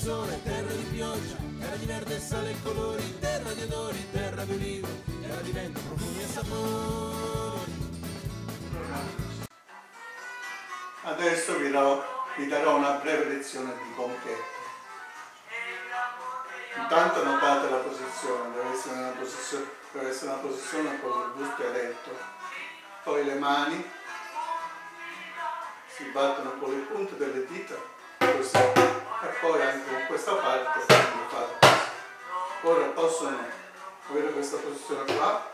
sole, terra di pioggia, terra di verde e sale e colori, terra di odori, terra di ulivo, terra di vento, profumi e sapori. Adesso vi darò una breve lezione di conchetto. Intanto notate la posizione, deve essere una posizione con il busto eretto. Poi le mani si battono con le punte delle dita, così, e poi anche con questa parte fate così. Ora possono avere questa posizione qua,